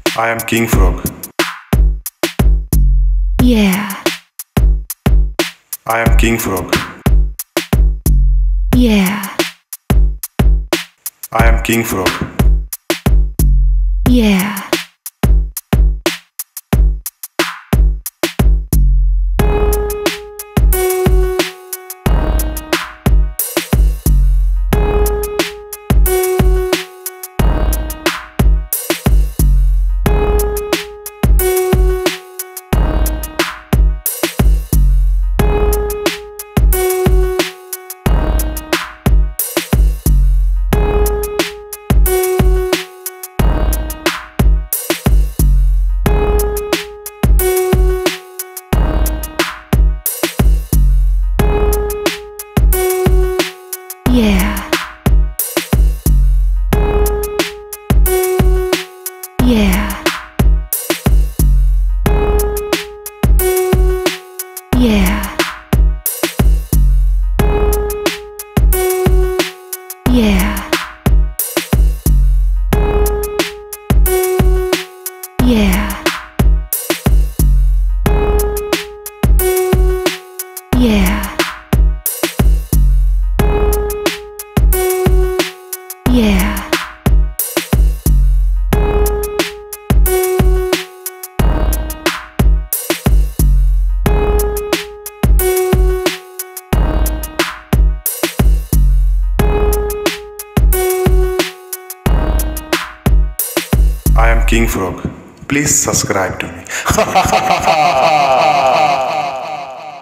I am King Frog. Yeah. I am King Frog. Yeah. I am King Frog. Yeah. Yeah. Yeah. Yeah. Yeah. Yeah. Yeah. Yeah. I am King Frog. Please subscribe to me.